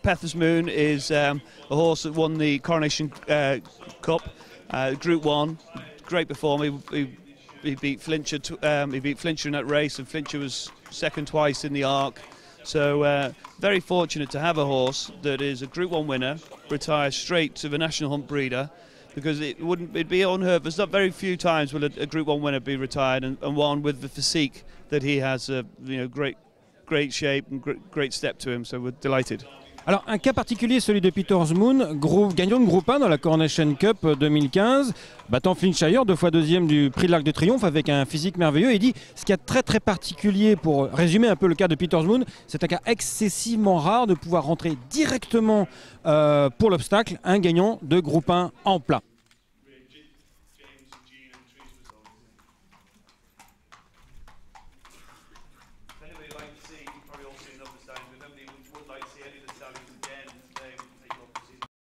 Pether's Moon is a horse that won the Coronation Cup, Group 1. Great performer. He beat Flincher. He beat Flincher in that race, and Flincher was second twice in the Arc. So very fortunate to have a horse that is a Group 1 winner, retire straight to the National Hunt breeder, because it'd be unheard of. There's not very few times will a Group 1 winner be retired, and one with the physique that he has, great shape and great step to him. So we're delighted. Alors un cas particulier, celui de Pether's Moon, gagnant de groupe 1 dans la Coronation Cup 2015, battant Flintshire, 2 fois deuxième du prix de l'Arc de Triomphe avec un physique merveilleux. Il dit ce qui est très très particulier, pour résumer un peu le cas de Pether's Moon, c'est un cas excessivement rare de pouvoir rentrer directement pour l'obstacle un gagnant de groupe 1 en plat.